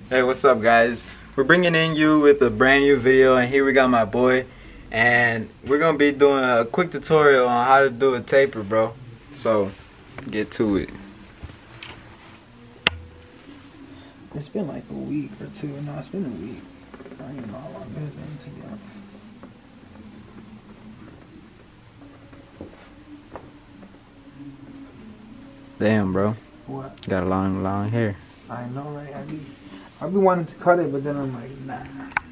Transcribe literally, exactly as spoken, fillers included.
Hey, what's up, guys? We're bringing in you with a brand new video, and here we got my boy, and we're gonna be doing a quick tutorial on how to do a taper, bro. So get to it. It's been like a week or two. No, it's been a week. I don't even know how long it's been, to be honest. Damn, bro. What? Got a long, long hair. I know, right? I be, I be wanting to cut it, but then I'm like, nah.